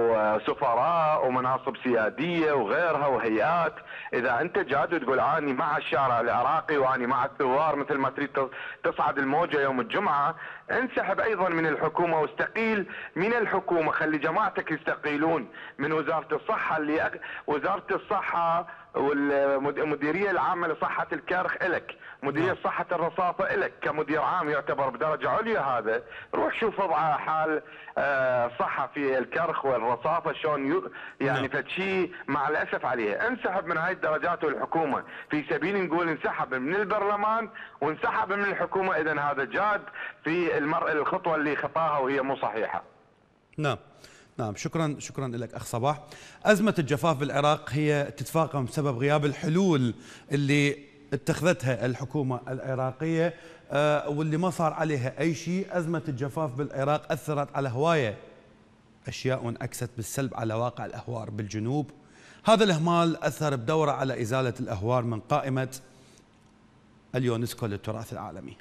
وسفراء ومناصب سيادية وغيرها وهيئات. إذا أنت جاد وتقول أني مع الشارع العراقي وأني مع الثوار مثل ما تريد تصعد الموجة يوم الجمعة، انسحب أيضا من الحكومة واستقيل من الحكومة. خلي جماعتك يستقيلون من وزارة الصحة، اللي أك... وزارة الصحة والمديرية العامة لصحة الكرخ إلك، مديرية صحة الرصافة إلك كمدير عام يعتبر بدرجة عليا. هذا روح شوف وضع حال صحة في الكرخ والرصافة شلون يعني فتشي مع الأسف عليها. انسحب من هاي الدرجات والحكومة في سبيل نقول انسحب من البرلمان وانسحب من الحكومة. إذا هذا جاد في المر... الخطوة اللي خطاها وهي مو صحيحة. نعم نعم شكرا شكرا لك اخ صباح. ازمه الجفاف بالعراق هي تتفاقم بسبب غياب الحلول اللي اتخذتها الحكومه العراقيه آه واللي ما صار عليها اي شيء. ازمه الجفاف بالعراق اثرت على هوايه اشياء وانعكست بالسلب على واقع الاهوار بالجنوب. هذا الاهمال اثر بدوره على ازاله الاهوار من قائمه اليونسكو للتراث العالمي.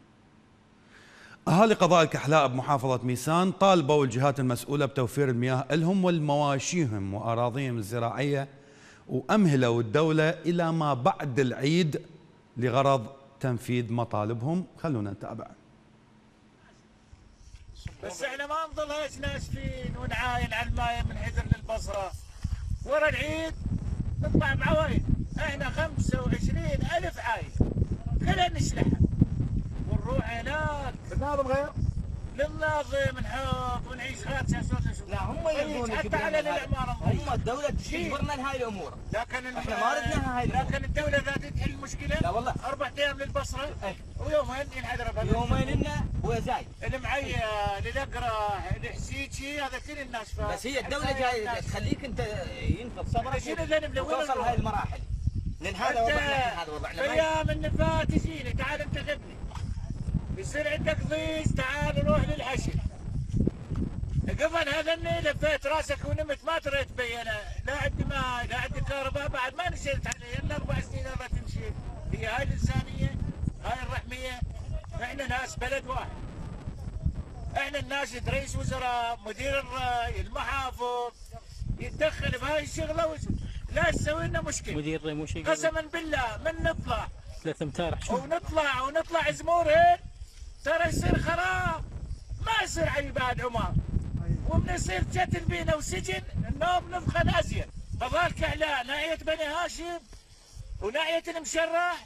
أهالي قضاء الكحلاء بمحافظة ميسان طالبوا الجهات المسؤولة بتوفير المياه لهم ولمواشيهم وأراضيهم الزراعية، وأمهلوا الدولة إلى ما بعد العيد لغرض تنفيذ مطالبهم. خلونا نتابع. بس احنا ما نظلهاش ناشفين ونعاين على المايه من حذر للبصرة. ورا العيد نطلع بعوايد، احنا خمسة وعشرين ألف عايد كلها نشلحها ونروح هناك بنناظم غير نناظم نحط ونعيش خاتشة صوت. لا هم يبغون حتى على العمارة هم الدولة تجبرنا لهاي الأمور. لكن احنا ما ردناها هاي الأمور. لكن الدولة ذات تحل المشكلة. لا والله أربع أيام للبصرة ويومين ينحدر بها. يومين لنا وزايد. المعية للأقرع لحسيتشي هذا كل الناس فاهم. بس هي الدولة جاية تخليك أنت ينفض صبرك وتوصل هاي المراحل. لأن هذا وضعنا هذا وضعنا. أيام النفاة تجيني تعال أنت غبني. يصير عندك ضيز تعال روح للحشي. قبل هذا اني لفيت راسك ونمت ما تريت بي انا، لا عندي ماء لا عندي كهرباء بعد ما نشيت عليه الا اربع سنين هذا تمشي. هي هاي الانسانيه هاي الرحميه. احنا ناس بلد واحد. احنا الناس رئيس وزراء مدير الري المحافظ يتدخل بهاي الشغله لا تسوي لنا مشكله. مدير الري مو شيء قسما بالله من نطلع ثلاث امتار ونطلع ونطلع زمورهن ترى يصير خراب ما يصير على بعد عمار. ومن يصير جت البينا وسجن النوم نفخن ازين. قضاء الكحلاء ناحيه بني هاشم وناحيه المشرح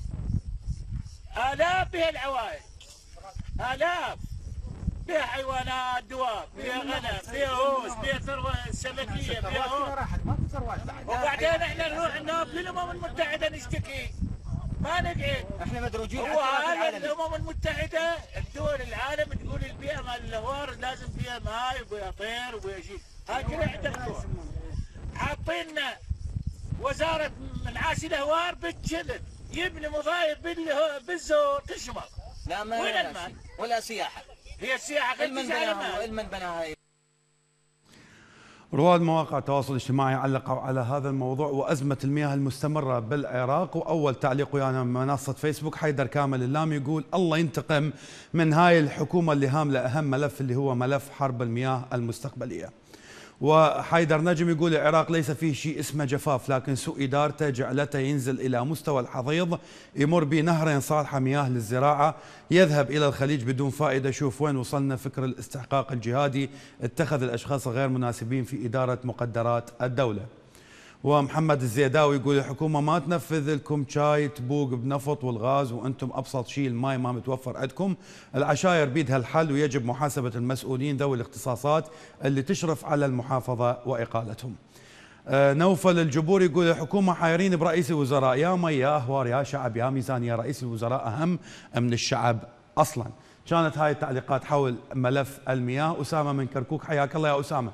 الاف بها العوائل، الاف بها حيوانات دواب، بها غنم، بها هوس، بها ثروه سمكيه، بها هوس. وبعدين احنا نروح النوم للامم المتحده نشتكي ما نقعد. احنا مدروجين هو هذا الامم المتحده الدول العالم تقول البيئه مال الاهوار لازم فيها ماي وبيها طير وبيها شيء. هاي كلها عندك حاطيننا وزاره منعاش الاهوار بالجلد يبني مضايق بالزور تشمر. لا ما وين المال؟ ولا سياحه. هي السياحه غير المن بناها المن بناها. رواد مواقع التواصل الاجتماعي علقوا على هذا الموضوع وأزمة المياه المستمرة بالعراق. وأول تعليق ويانا من منصة فيسبوك حيدر كامل اللام يقول الله ينتقم من هاي الحكومة اللي هاملة أهم ملف اللي هو ملف حرب المياه المستقبلية. وحيدر نجم يقول العراق ليس فيه شيء اسمه جفاف، لكن سوء إدارته جعلته ينزل إلى مستوى الحضيض، يمر بنهرين صالحة مياه للزراعة، يذهب إلى الخليج بدون فائدة. شوف وين وصلنا. فكر الاستحقاق الجهادي اتخذ الأشخاص الغير مناسبين في إدارة مقدرات الدولة. ومحمد الزيداوي يقول الحكومة ما تنفذ لكم شاي تبوق بنفط والغاز وأنتم أبسط شيء الماء ما متوفر عندكم. العشاير بيدها الحل ويجب محاسبة المسؤولين ذوي الاختصاصات اللي تشرف على المحافظة وإقالتهم. آه نوفل الجبور يقول الحكومة حايرين برئيس الوزراء، يا مي يا أهوار يا شعب يا ميزانية، رئيس الوزراء أهم من الشعب أصلا. كانت هاي التعليقات حول ملف المياه. أسامة من كركوك حياك الله يا أسامة.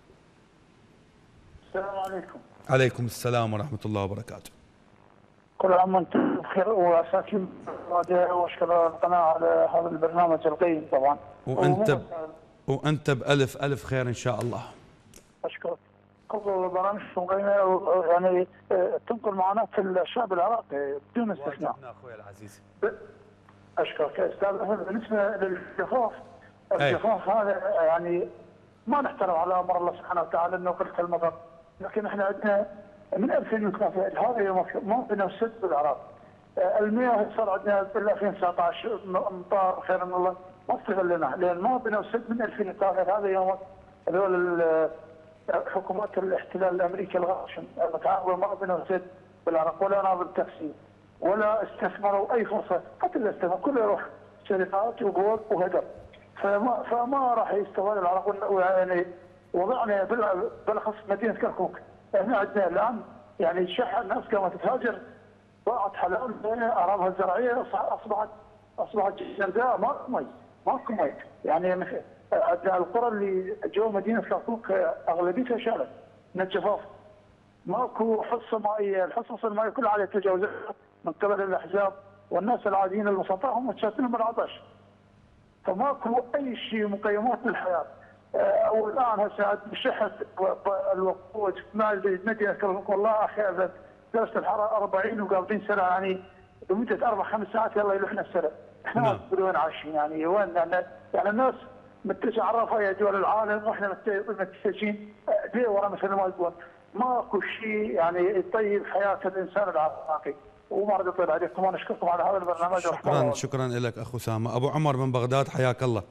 السلام عليكم. عليكم السلام ورحمة الله وبركاته. كل عام وانتم بخير واساكم واشكر القناة على هذا البرنامج القيم طبعا. وانت ب... وانت بألف ألف خير ان شاء الله. اشكرك. كل برامجكم قيمة يعني تنقل معاناة الشعب العراقي بدون استثناء. اخوي العزيز. اشكرك استاذ. بالنسبة للجفاف، الجفاف هذا يعني ما نحترم على امر الله سبحانه وتعالى انه قلة المطر، لكن احنا عندنا من ألفين وثلاثة هذا ما بنا سد بالعراق. المياه صار عندنا بال ألفين وتسعة عشر امطار خير من الله ما استغلناها، لان ما بنا سد من ألفين وثلاثة. هذا يوم هذول حكومات الاحتلال الامريكي الغاشم المتعاون ما بنا سد بالعراق ولا ناظر تفسير ولا استثمروا اي فرصه، حتى الاستثمار كله يروح شركات وقول وهدر. فما فما راح يستوى العراق. يعني وضعنا بالاخص مدينه كركوك، احنا عندنا الان يعني شح الناس قامت تهاجر، ضاعت حلال اراضيها الزراعيه، اصبحت اصبحت جرداء ماكو مي ماكو مي. يعني عندنا القرى اللي جو مدينه كركوك اغلبيتها شالت من الجفاف، ماكو حصه مائيه، الحصص المائيه كلها على تجاوزات من قبل الاحزاب، والناس العاديين البسطاء هم شاتين بالعطش. فماكو اي شيء مقيمات للحياه. والان هسه شحت الوقود مع المدينه كركوك، والله اخي درجه الحراره أربعين وقابلين سنه يعني لمده اربع خمس ساعات يلا يلوحنا السنه. احنا ما ندري وين عايشين يعني وين يعني, يعني الناس متجهه على رفاهيه دول العالم واحنا متجهين ليه ورا مثل ما يقول. ماكو شيء يعني يطيب حياه الانسان العراقي. وما اريد اطيل عليكم وانا اشكركم على هذا البرنامج. شكرا شكرا لك اخ اسامه. ابو عمر من بغداد حياك الله.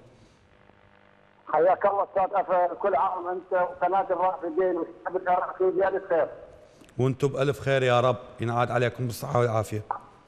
حياك الله استاذ أفا، كل عام انت وقناه الرافدين والشعب العراقي بألف خير. وانتم بألف خير يا رب، ينعاد عليكم بالصحه والعافيه.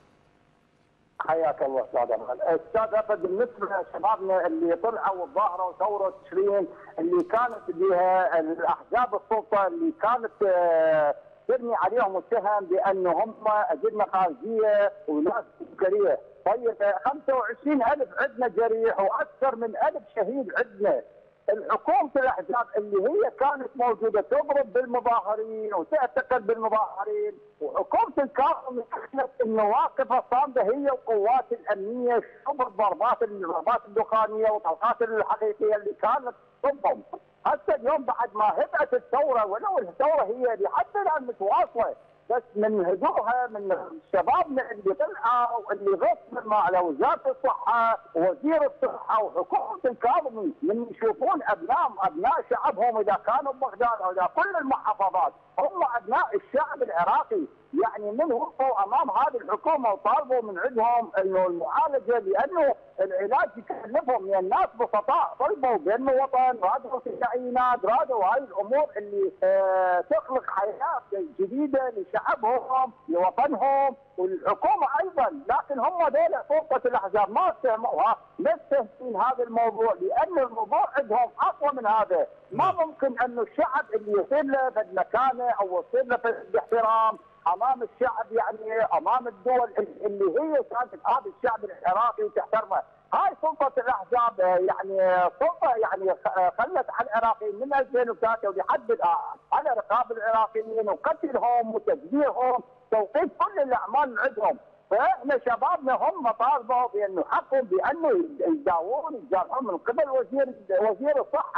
حياك الله استاذ أفا. استاذ أفا بالنسبه لشبابنا اللي طلعوا وظاهروا ثوره تشرين اللي كانت بها الاحزاب السلطه اللي كانت تبني عليهم التهم بانه هم اجنه خارجيه وناس عسكريه. طيب خمسة وعشرين ألف عندنا جريح واكثر من ألف شهيد عندنا. الحكومه الاحزاب اللي هي كانت موجوده تضرب بالمظاهرين وتعتقل بالمظاهرين، وحكومه الكاظمي كانت المواقف الصامده هي القوات الامنيه شبر ضربات الضربات الدخانيه والطلقات الحقيقيه اللي كانت ضدهم. حتى اليوم بعد ما هدأت الثوره، ولو الثوره هي لحد الان متواصله، بس من هدوءها من شبابنا اللي طلعوا واللي غصبا على وزاره الصحه ووزير الصحه وحكومه الكاظمي من يشوفون ابناء ابناء شعبهم اذا كانوا ببغداد او اذا كل المحافظات هم ابناء الشعب العراقي، يعني من وقفوا امام هذه الحكومه وطالبوا من عندهم انه المعالجه لانه العلاج يكلفهم، يعني الناس بسطاء طلبوا بانه وطن، رادوا في التعيينات، رادوا هاي الامور اللي آه تخلق حياه جديده لشعبهم لوطنهم والحكومه ايضا، لكن هم دول سلطه الاحزاب ما استهموها، مستهدفين هذا الموضوع لان الموضوع عندهم اقوى من هذا، ما ممكن انه الشعب اللي يصير له في المكانه او يصير له في الاحترام امام الشعب، يعني امام الدول اللي هي كانت هذا الشعب العراقي وتحترمه. هاي سلطه الاحزاب يعني سلطه يعني خلت على العراقيين من ألفين وثلاثة ولحد الان على رقاب العراقيين وقتلهم وتدميرهم، توقيف كل الاعمال عندهم. فاحنا شبابنا هم طالبوا بانه حقهم بانه يداوون يجارون من قبل وزير وزير الصحه،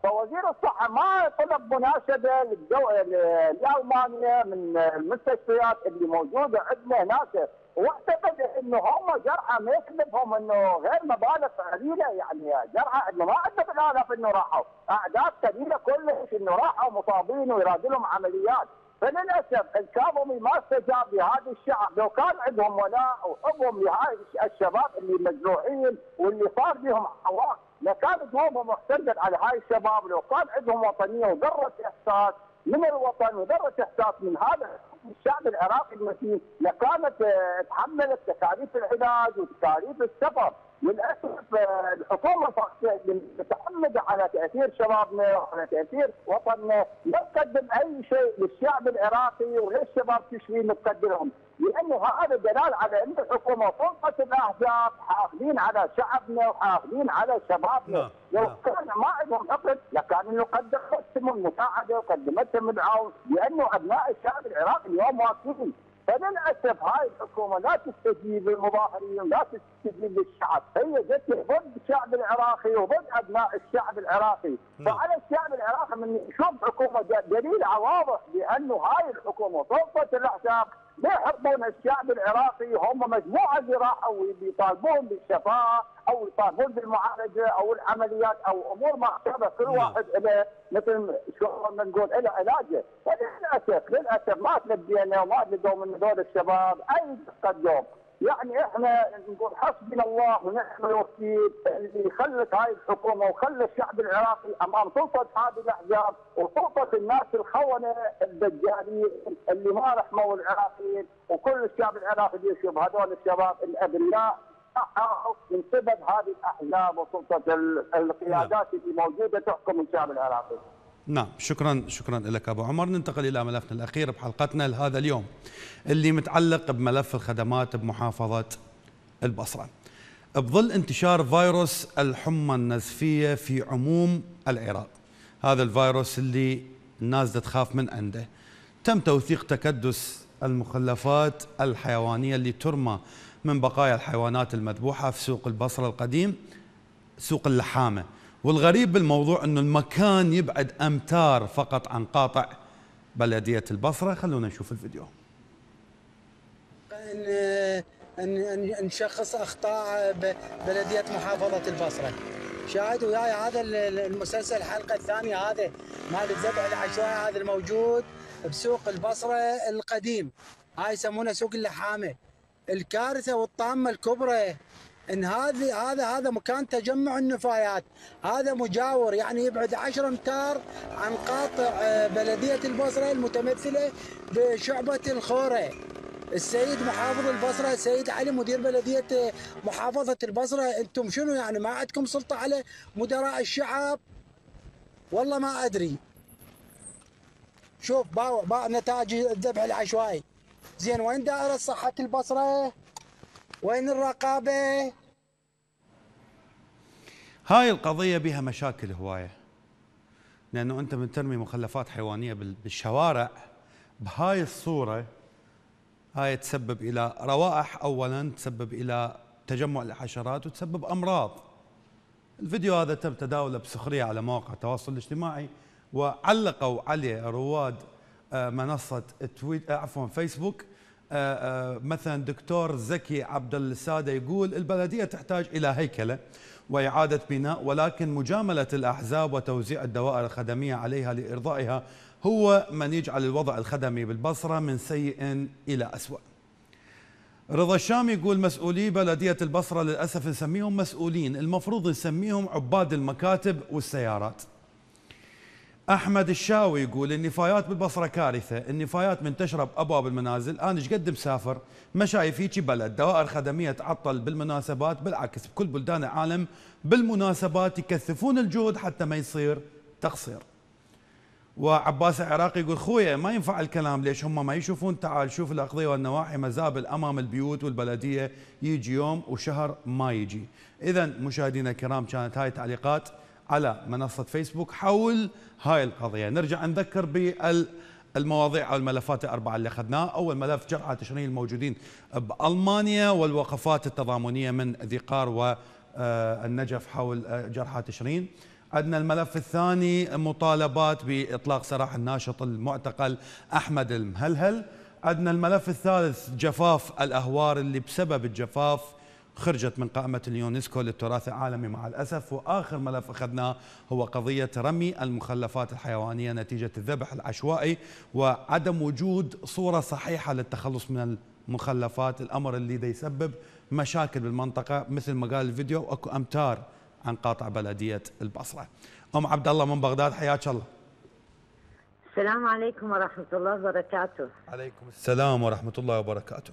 فوزير الصحه ما طلب مناشده للدو... لالمانيا من المستشفيات اللي موجوده عندنا هناك، واعتقد انه هم جرحى ما يكذبهم انه غير مبالغ قليله، يعني جرحى انه ما عندنا بالالاف انه راحوا، اعداد قليله كلش انه راحوا مصابين ويراد لهم عمليات. فللاسف الكاظمي ما استجاب لهذا الشعب، لو كان عندهم ولاء وحبهم لهاي الشباب اللي مجروحين واللي صار بهم عواق لكانت قلوبهم احتجت على هاي الشباب، لو كان عندهم وطنيه وذره احساس من الوطن وذره احساس من هذا الشعب العراقي المتين لكانت تحملت تكاليف العلاج وتكاليف السفر. للاسف الحكومه متعمده على تاثير شبابنا وعلى تاثير وطننا، لا تقدم اي شيء للشعب العراقي وللشباب تشوين تقدمهم، لانه هذا دلال على ان الحكومه طلقت الاحزاب حافظين على شعبنا وحافظين على شبابنا. لو كان ما عندهم حقد لكان انه قدمت لهم المساعده وقدمت لهم العون، لانه ابناء الشعب العراقي اليوم واقفين. فللاسف هاي الحكومه لا تستجيب للمظاهرين ولا تستجيب للشعب، هي جت ضد الشعب العراقي وضد ابناء الشعب العراقي، فعلى الشعب العراقي من يشوف حكومه دليل واضح بانه هاي الحكومه طلقت الاحزاب لا يحبون الشعب العراقي، هم مجموعه اللي راحوا يطالبون بالشفاء او يطالبون بالمعالجه او العمليات او امور محسوبه كل واحد له مثل شو نقول له علاجه، فللاسف للاسف ما تلبينا وما لقوا من هذول الشباب اي تقدم. يعني احنا نقول حسبنا الله ونعم الوكيل اللي خلت هاي الحكومه وخلى الشعب العراقي امام سلطه هذه الاحزاب وسلطه الناس الخونه الدجالين اللي ما رحموا العراقيين، وكل الشعب العراقي يشوف هذول الشباب الابرياء من سبب هذه الاحزاب وسلطه القيادات اللي موجوده تحكم الشعب العراقي. نعم، شكرا شكرا لك ابو عمر. ننتقل الى ملفنا الاخير بحلقتنا لهذا اليوم اللي متعلق بملف الخدمات بمحافظه البصره. بظل انتشار فيروس الحمى النزفيه في عموم العراق، هذا الفيروس اللي الناس تخاف من عنده، تم توثيق تكدس المخلفات الحيوانيه اللي ترمى من بقايا الحيوانات المذبوحه في سوق البصره القديم، سوق اللحامه. والغريب بالموضوع انه المكان يبعد امتار فقط عن قاطع بلديه البصره. خلونا نشوف الفيديو. ان نشخص اخطاء بلديه محافظه البصره. شاهد وياي هذا المسلسل الحلقه الثانيه هذا مال الذبح العشوائي هذا الموجود بسوق البصره القديم، هاي يسمونه سوق اللحامه. الكارثه والطامه الكبرى ان هذه هذا هذا مكان تجمع النفايات، هذا مجاور يعني يبعد عشرة امتار عن قاطع بلديه البصره المتمثله بشعبه الخوره. السيد محافظ البصره السيد علي مدير بلديه محافظه البصره، انتم شنو يعني ما عندكم سلطه على مدراء الشعب؟ والله ما ادري. شوف باع باع نتائج الذبح العشوائي. زين وين دائره صحه البصره؟ وين الرقابه؟ هاي القضيه بها مشاكل هوايه، لانه انت من ترمي مخلفات حيوانيه بالشوارع بهاي الصوره، هاي تسبب الى روائح، اولا تسبب الى تجمع الحشرات وتسبب امراض. الفيديو هذا تم تداوله بسخريه على مواقع التواصل الاجتماعي، وعلقوا عليه رواد منصه تويت عفوا فيسبوك. مثلا دكتور زكي عبد الساده يقول البلديه تحتاج الى هيكله واعاده بناء، ولكن مجامله الاحزاب وتوزيع الدوائر الخدميه عليها لارضائها هو من يجعل الوضع الخدمي بالبصره من سيء الى اسوء. رضا الشام يقول مسؤولي بلديه البصره للاسف نسميهم مسؤولين، المفروض نسميهم عباد المكاتب والسيارات. احمد الشاوي يقول النفايات بالبصره كارثه، النفايات منتشره بابواب المنازل، انا ايش قد مسافر ما شايف هيجي بلد دوائر خدميه تعطل بالمناسبات، بالعكس بكل بلدان العالم بالمناسبات يكثفون الجهد حتى ما يصير تقصير. وعباس العراقي يقول خويا ما ينفع الكلام، ليش هم ما يشوفون؟ تعال شوف الاقضيه والنواحي مزابل امام البيوت والبلديه يجي يوم وشهر ما يجي. اذا مشاهدينا الكرام كانت هاي تعليقات على منصة فيسبوك حول هاي القضية. نرجع نذكر بالمواضيع أو الملفات الأربعة اللي أخذناها. أول ملف جرحى تشرين الموجودين بألمانيا والوقفات التضامنية من ذي قار والنجف حول جرحى تشرين. عندنا الملف الثاني مطالبات بإطلاق سراح الناشط المعتقل أحمد المهلهل. عندنا الملف الثالث جفاف الأهوار اللي بسبب الجفاف خرجت من قائمة اليونسكو للتراث العالمي مع الأسف. وآخر ملف أخذناه هو قضية رمي المخلفات الحيوانية نتيجة الذبح العشوائي وعدم وجود صورة صحيحة للتخلص من المخلفات، الأمر اللي دا يسبب مشاكل بالمنطقة مثل ما قال الفيديو أكو أمتار عن قاطع بلدية البصرة. أم عبد الله من بغداد، حياك الله. السلام عليكم ورحمة الله وبركاته. عليكم السلام ورحمة الله وبركاته.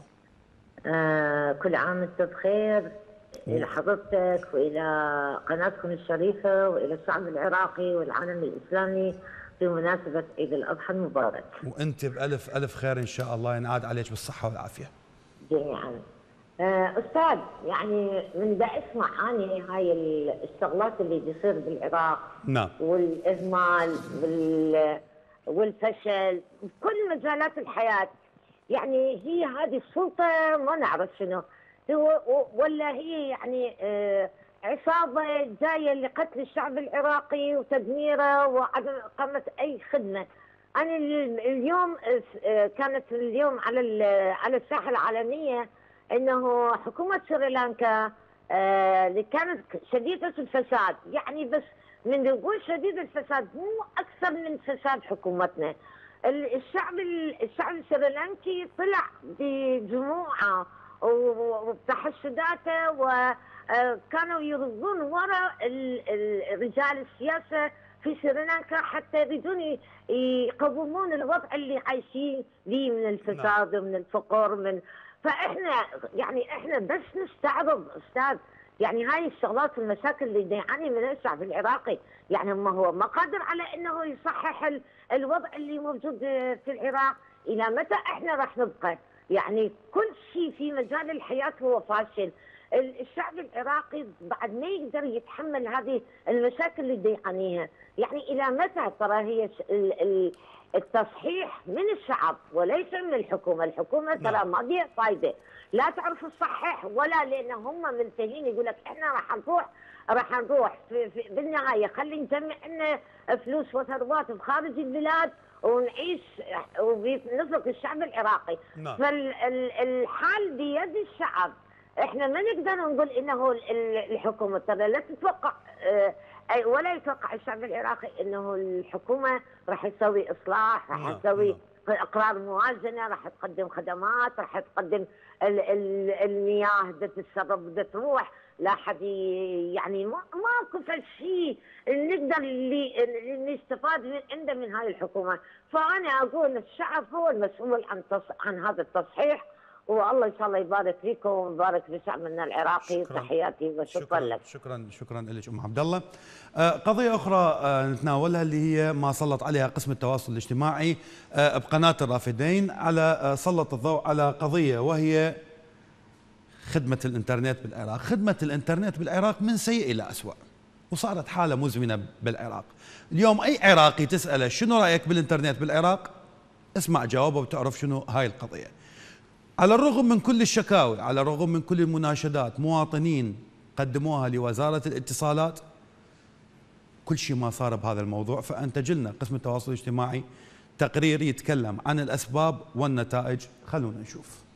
آه كل عام وانت بخير، إلى حضرتك وإلى قناتكم الشريفة وإلى الشعب العراقي والعالم الإسلامي بمناسبة عيد الأضحى المبارك. وأنت بألف ألف خير إن شاء الله، ينعاد عليك بالصحة والعافية جميعا. آه أستاذ، يعني من دا أسمع أني هاي الشغلات اللي بيصير بالعراق، نعم، والإهمال وال والفشل بكل مجالات الحياة، يعني هي هذه السلطة ما نعرف شنو هو، ولا هي يعني آه عصابة جاية لقتل الشعب العراقي وتدميره وعدم إقامة أي خدمة. أنا اليوم كانت اليوم على على الساحة العالمية إنه حكومة سريلانكا اللي آه كانت شديدة الفساد، يعني بس من نقول شديد الفساد مو أكثر من فساد حكومتنا. الشعب الشعب السريلانكي طلع بجموعه وبتحشداته وكانوا يرضون وراء رجال السياسه في سريلانكا حتى يريدون يقومون الوضع اللي عايشين فيه من الفساد ومن الفقر. من فاحنا يعني احنا بس نستعرض استاذ، يعني هاي الشغلات والمشاكل اللي يعاني منها الشعب العراقي، يعني ما هو ما قادر على انه يصحح الوضع اللي موجود في العراق. الى متى احنا راح نبقى؟ يعني كل شيء في مجال الحياه هو فاشل. الشعب العراقي بعد ما يقدر يتحمل هذه المشاكل اللي يعانيها، يعني الى متى؟ ترى هي التصحيح من الشعب وليس من الحكومه، الحكومه ترى ما بيها فايده، لا تعرف تصحح ولا، لان هم منتهين يقول لك احنا راح نروح راح نروح في في بالنهايه خلي نجمع لنا فلوس وثروات بخارج البلاد ونعيش ونفرق الشعب العراقي. نعم. فالحال بيد الشعب، احنا ما نقدر نقول انه الحكومه ترى لا تتوقع ولا يتوقع الشعب العراقي انه الحكومه راح تسوي اصلاح، راح تسوي اقرار موازنه، راح تقدم خدمات، راح تقدم ال ال المياه بدها تتسرب بدها تروح، لا حد يعني ما ماكو شيء نقدر اللي نستفاد من عنده من هاي الحكومه. فانا اقول الشعب هو المسؤول عن عن هذا التصحيح، والله ان شاء الله يبارك فيكم ويبارك في شعبنا العراقي. تحياتي وشكرا لك. شكرا شكرا لك ام عبد الله. قضيه اخرى نتناولها اللي هي ما سلط عليها قسم التواصل الاجتماعي بقناه الرافدين، على سلط الضوء على قضيه وهي خدمه الانترنت بالعراق. خدمه الانترنت بالعراق من سيء الى اسوء، وصارت حاله مزمنه بالعراق. اليوم اي عراقي تساله شنو رايك بالانترنت بالعراق، اسمع جوابه وتعرف شنو هاي القضيه. على الرغم من كل الشكاوي، على الرغم من كل المناشدات، مواطنين قدموها لوزارة الاتصالات، كل شيء ما صار بهذا الموضوع. فأنتج لنا قسم التواصل الاجتماعي تقرير يتكلم عن الأسباب والنتائج، خلونا نشوف.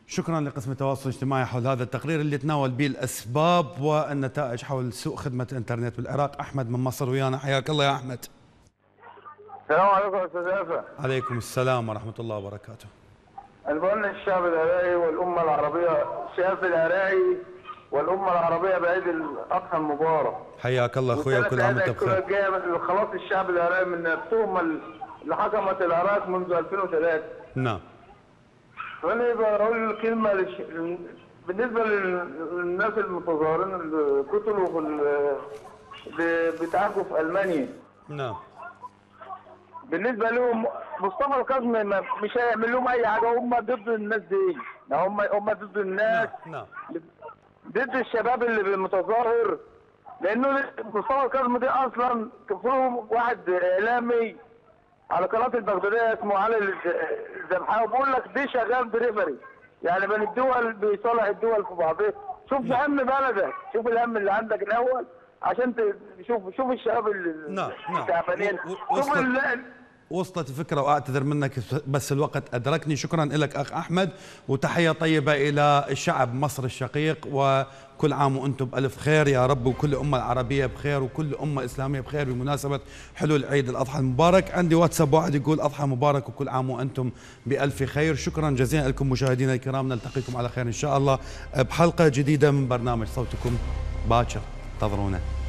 شكرا لقسم التواصل الاجتماعي حول هذا التقرير اللي تناول به الاسباب والنتائج حول سوء خدمه الانترنت بالعراق. احمد من مصر ويانا، حياك الله يا احمد. السلام عليكم استاذ أفا. عليكم السلام ورحمه الله وبركاته. نقول الشعب العراقي والامه العربيه، الشعب العراقي والامه العربيه بعيد الاضحى المبارك. حياك الله اخويا وكل عام وانت بخير. خلاص الشعب العراقي من التهمه اللي حكمت العراق منذ ألفين وثلاثة. نعم. فانا بقول كلمه لش... بالنسبه للناس المتظاهرين اللي قتلوا في بيتعالجوا في المانيا. نعم. بالنسبه لهم مصطفى الكاظمي مش هيعمل لهم اي حاجه، هم ضد الناس دي، هم هم ضد الناس. نعم. ضد الشباب اللي متظاهر، لانه مصطفى الكاظمي دي اصلا كفرهم واحد اعلامي على قناه البغداديه اسمه علي الذبحاوي، بيقول لك دي شغال بريفري، يعني بين الدول بيصالح الدول في بعضها. شوف نعم. هم بلدك، شوف الهم اللي عندك الاول عشان تشوف شوف الشباب اللي نعم نعم تعبانين. شوف وصلت الفكرة وأعتذر منك بس الوقت أدركني. شكرا لك أخ أحمد، وتحية طيبة إلى الشعب مصر الشقيق، وكل عام وأنتم بألف خير يا رب، وكل أمة العربية بخير وكل أمة إسلامية بخير بمناسبة حلول عيد الأضحى المبارك. عندي واتساب واحد يقول أضحى مبارك وكل عام وأنتم بألف خير. شكرا جزيلا لكم مشاهدينا الكرام، نلتقيكم على خير إن شاء الله بحلقة جديدة من برنامج صوتكم باكر، انتظرونا.